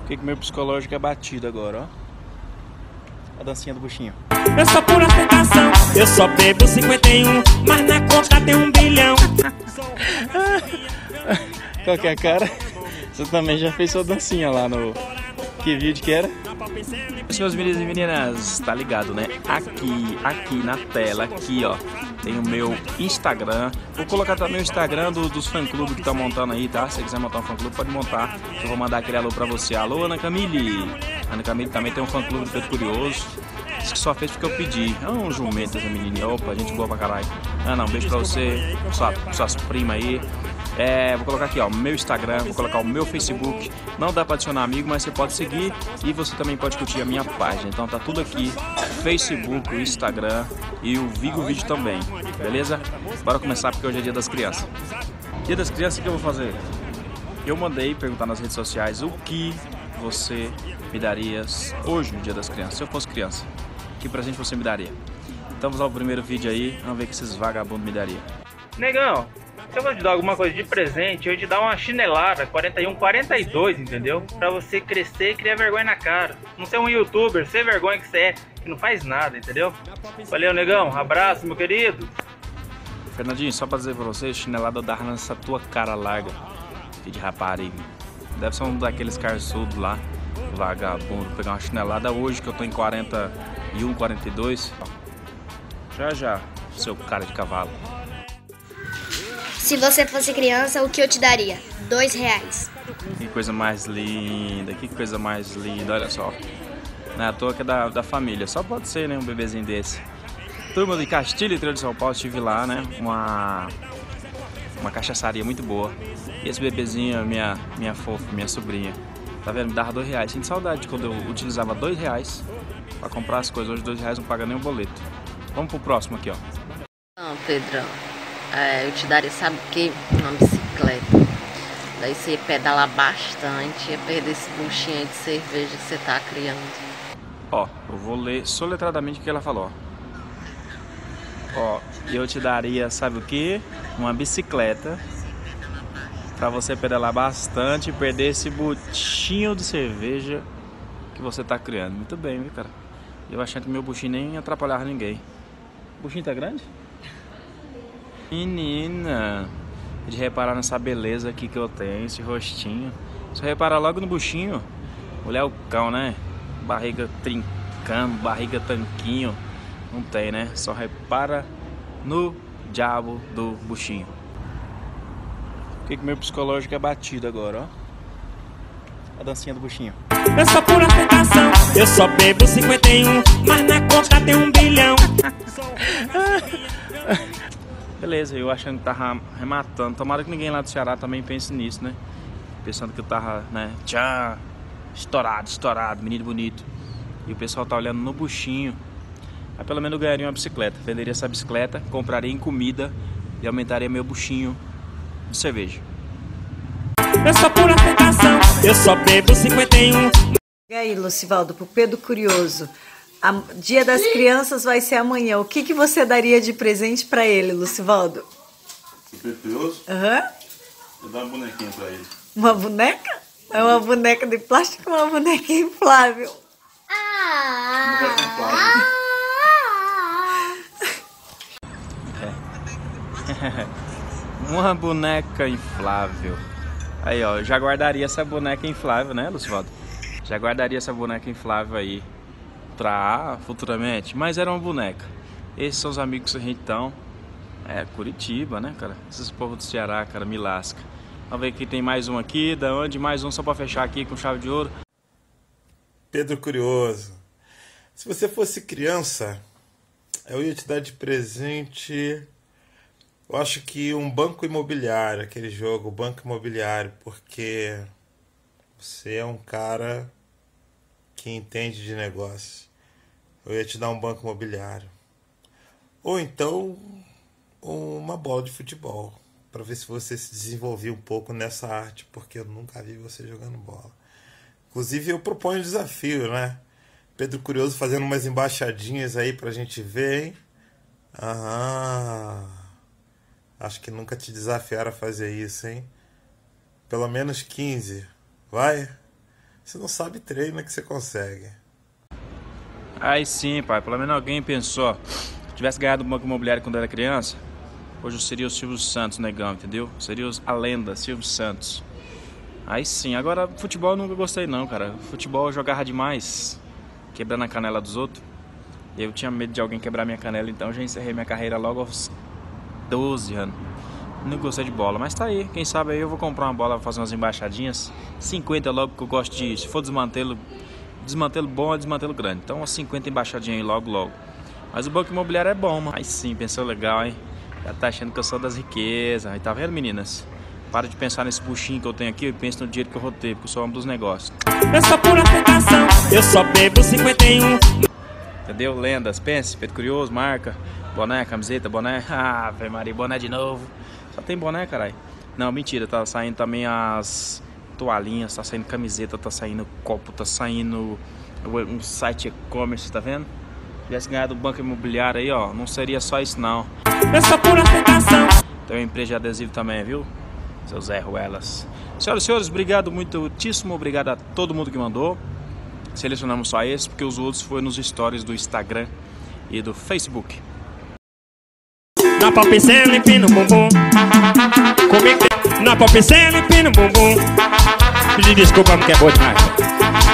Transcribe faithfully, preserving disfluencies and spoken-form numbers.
Fiquei com o meu psicológico abatido agora, ó. A dancinha do buchinho. Eu sou pura tentação, eu só bebo cinquenta e um, mas na conta tem um bilhão. Qual que é a cara? Você também já fez sua dancinha lá no... Que vídeo que era? Meus meninos e meninas, tá ligado, né? Aqui, aqui na tela, aqui ó, tem o meu Instagram. Vou colocar também o Instagram do, dos fã-clubes que tá montando aí, tá? Se você quiser montar um fã-clube, pode montar. Eu vou mandar aquele alô pra você. Alô, Ana Camille. Ana Camille também tem um fã-clube do Pedro Curioso. Diz que só fez porque eu pedi. É um jumento essa menininha. Opa, gente boa pra caralho. Ana, um beijo pra você, sua, suas primas aí. É, vou colocar aqui ó, meu Instagram, vou colocar o meu Facebook. Não dá pra adicionar amigo, mas você pode seguir e você também pode curtir a minha página. Então tá tudo aqui, Facebook, Instagram e o Vigo Vídeo também, beleza? Bora começar porque hoje é dia das crianças. Dia das crianças, o que eu vou fazer? Eu mandei perguntar nas redes sociais o que você me daria hoje no dia das crianças, se eu fosse criança. Que presente você me daria? Então vamos ao primeiro vídeo aí, vamos ver o que esses vagabundos me dariam. Negão, se eu vou te dar alguma coisa de presente, eu vou te dar uma chinelada quarenta e um, quarenta e dois, entendeu? Pra você crescer e criar vergonha na cara. Não ser um youtuber, ser vergonha que você é, que não faz nada, entendeu? Valeu, negão, abraço, meu querido. Fernandinho, só pra dizer pra você, chinelada eu dava nessa tua cara larga, filho de rapariga. Deve ser um daqueles carçudos lá, vagabundo. Vou pegar uma chinelada hoje que eu tô em quarenta e um, quarenta e dois. Já já, seu cara de cavalo. Se você fosse criança, o que eu te daria? Dois reais. Que coisa mais linda, que coisa mais linda, olha só. Não é à toa que é da, da família, só pode ser, né, um bebezinho desse. Turma de Castilho e Interior de São Paulo, estive lá, né, uma, uma cachaçaria muito boa. E esse bebezinho, minha, minha fofa, minha sobrinha, tá vendo, me dava dois reais. Sinto saudade de quando eu utilizava dois reais pra comprar as coisas. Hoje dois reais não paga nem um boleto. Vamos pro próximo aqui, ó. Não, Pedrão, é, eu te daria, sabe o que? Uma bicicleta. Daí você ia pedalar bastante, ia perder esse buchinho aí de cerveja que você tá criando. Ó, eu vou ler soletradamente o que ela falou. Ó, eu te daria, sabe o que? Uma bicicleta pra você pedalar bastante e perder esse buchinho de cerveja que você tá criando. Muito bem, viu, cara? Eu achando que meu buchinho nem atrapalhava ninguém. O buchinho tá grande? Menina, de reparar nessa beleza aqui que eu tenho, esse rostinho. Só reparar logo no buchinho. Olhar o cão, né? Barriga trincando, barriga tanquinho. Não tem, né? Só repara no diabo do buchinho. Fiquei com o meu psicológico abatido agora, ó. A dancinha do buchinho. Eu sou pura tentação, eu só bebo cinquenta e um, mas na conta tem um bilhão. Beleza, eu achando que tava rematando. Tomara que ninguém lá do Ceará também pense nisso, né? Pensando que eu tava, né? Tchau, estourado, estourado, menino bonito. E o pessoal tá olhando no buchinho. Mas pelo menos eu ganharia uma bicicleta. Venderia essa bicicleta, compraria em comida e aumentaria meu buchinho de cerveja. Eu sou pura tentação, eu só bebo cinquenta e um. E aí, Lucivaldo, pro Pedro Curioso, a Dia das Crianças vai ser amanhã. O que, que você daria de presente pra ele, Lucivaldo? O Pedro Curioso? Aham. Eu dou uma bonequinha pra ele. Uma boneca? É uma boneca de plástico ou uma boneca inflável? Boneca inflável. Uma boneca inflável. Aí, ó, já guardaria essa boneca inflável, né, Lucivaldo? Já guardaria essa boneca inflável aí pra futuramente. Mas era uma boneca. Esses são os amigos que a gente então. É, Curitiba, né, cara? Esses povos do Ceará, cara, me lasca. Vamos ver que tem mais um aqui. Da onde? Mais um só pra fechar aqui com chave de ouro. Pedro Curioso. Se você fosse criança, eu ia te dar de presente... Eu acho que um banco imobiliário, aquele jogo, banco imobiliário, porque você é um cara que entende de negócio. Eu ia te dar um banco imobiliário. Ou então uma bola de futebol, para ver se você se desenvolvia um pouco nessa arte, porque eu nunca vi você jogando bola. Inclusive eu proponho um desafio, né? Pedro Curioso fazendo umas embaixadinhas aí pra gente ver, hein? Aham... Acho que nunca te desafiaram a fazer isso, hein? Pelo menos quinze. Vai? Você não sabe, treina que você consegue. Aí sim, pai, pelo menos alguém pensou. Se tivesse ganhado o Banco Imobiliário quando era criança, hoje eu seria o Silvio Santos, negão, entendeu? Seria a lenda, Silvio Santos. Aí sim, agora futebol eu nunca gostei não, cara. Futebol eu jogava demais, quebrando a canela dos outros. Eu tinha medo de alguém quebrar minha canela, então eu já encerrei minha carreira logo aos doze anos. Não gostei de bola, mas tá aí. Quem sabe aí eu vou comprar uma bola pra fazer umas embaixadinhas. cinquenta logo, que eu gosto de, se for desmantelo, desmantelo bom é desmantelo grande. Então umas cinquenta embaixadinhas aí logo, logo. Mas o Banco Imobiliário é bom, mano. Aí sim, pensou legal, hein? Já tá achando que eu sou das riquezas. Aí tá vendo, meninas? Para de pensar nesse buchinho que eu tenho aqui e pensa no dinheiro que eu vou ter, porque eu sou homem dos negócios. Eu sou pura tentação, eu só bebo cinquenta e um. Entendeu? Lendas, pense, Pedro Curioso, marca, boné, camiseta, boné. Ah, velho Maria, boné de novo. Só tem boné, caralho. Não, mentira, tá saindo também as toalhinhas, tá saindo camiseta, tá saindo copo, tá saindo um site e-commerce, tá vendo? Se tivesse ganhado o Banco Imobiliário aí, ó, não seria só isso não. Eu sou pura tentação. Tem uma empresa de adesivo também, viu? Seu Zé Ruelas. Senhoras e senhores, obrigado, muitíssimo obrigado a todo mundo que mandou. Selecionamos só esse, porque os outros foram nos stories do Instagram e do Facebook. Na pop cena empina o bumbum. Comigo tem. Na pop cena empina o bumbum. Pedir desculpa porque é boa demais.